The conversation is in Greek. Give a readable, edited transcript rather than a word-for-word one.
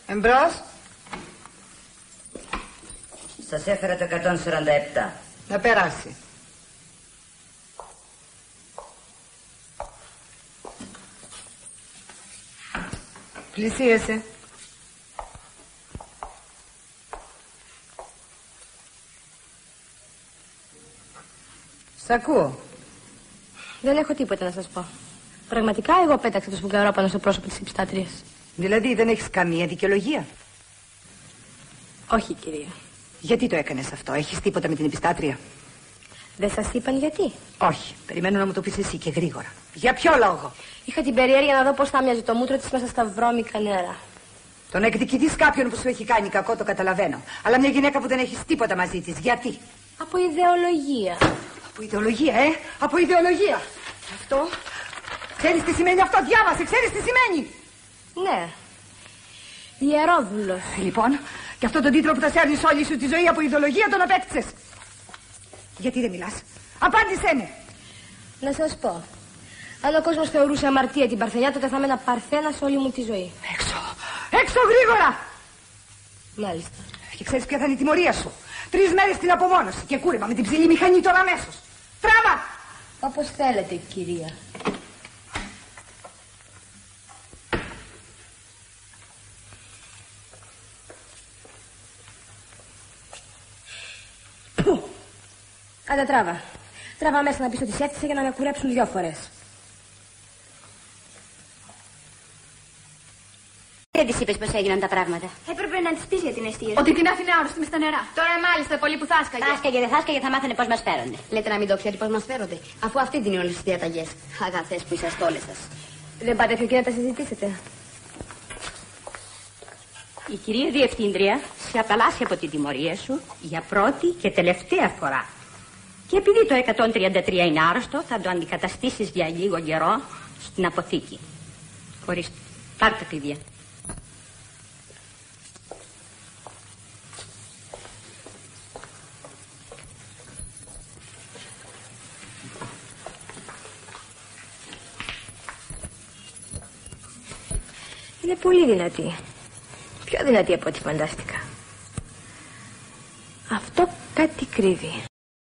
Εμπρός. Σας έφερα το 147. Να περάσει. Πλησίασε. Σ' ακούω. Δεν έχω τίποτα να σας πω. Πραγματικά εγώ πέταξα το σφουγγαρό πάνω στο πρόσωπο της υψτάτριας. Δηλαδή δεν έχεις καμία δικαιολογία? Όχι, κυρία. Γιατί το έκανες αυτό? Έχεις τίποτα με την επιστάτρια? Δεν σας είπαν γιατί? Όχι. Περιμένω να μου το πεις εσύ και γρήγορα. Για ποιο λόγο? Είχα την περιέργεια να δω πώς θα μοιάζει το μούτρο της μέσα στα βρώμικα νερά. Το να εκδικηθείς κάποιον που σου έχει κάνει κακό το καταλαβαίνω. Αλλά μια γυναίκα που δεν έχεις τίποτα μαζί της, γιατί? Από ιδεολογία. Από ιδεολογία, Από ιδεολογία. Αυτό. Ξέρεις τι σημαίνει αυτό? Διάβασε, ξέρεις τι σημαίνει? Ναι. Ιερόδουλος. Λοιπόν, και αυτό τον τίτλο που θα σέρνεις όλη σου τη ζωή από ιδεολογία τον απέκτησες. Γιατί δεν μιλάς? Απάντησέ μου. Να σας πω. Αν ο κόσμος θεωρούσε αμαρτία την Παρθενιά, τότε θα ήμουν Παρθένα σε όλη μου τη ζωή. Έξω! Έξω γρήγορα! Μάλιστα. Και ξέρεις ποια θα είναι η τιμωρία σου? 3 μέρες στην απομόνωση και κούρεμα με την ψηλή μηχανή τώρα αμέσως. Τράβα! Όπως θέλετε, κυρία. Άντε τράβα. Τράβα μέσα να πεις ότι σέφτησε για να με κουρέψουν 2 φορές. Δεν της είπες πως έγιναν τα πράγματα? Έπρεπε να της πεις για την εστίαση. Ότι την άφηνε άρρωστη μες στα νερά. Τώρα μάλιστα πολύ που θα άσκαγε. Θα άσκαγε, δεν θα άσκαγε, θα μάθαινε πώς μας φέρονται. Λέτε να μην το ξέρει πώς μας φέρονται, αφού αυτή δίνει όλες τις διαταγές. Αγαθές που είσαστε όλες σας. Δεν πάτε πιο εκεί να τα συζητήσετε? Η κυρία Διευθύντρια σε απαλλάσσει από την τιμωρία σου για πρώτη και τελευταία φορά. Και επειδή το 133 είναι άρρωστο, θα το αντικαταστήσεις για λίγο καιρό στην αποθήκη. Ορίστε, πάρτε κλειδιά. Είναι πολύ δυνατή. Πιο δυνατή από ό,τι φαντάστηκα. Αυτό κάτι κρύβει.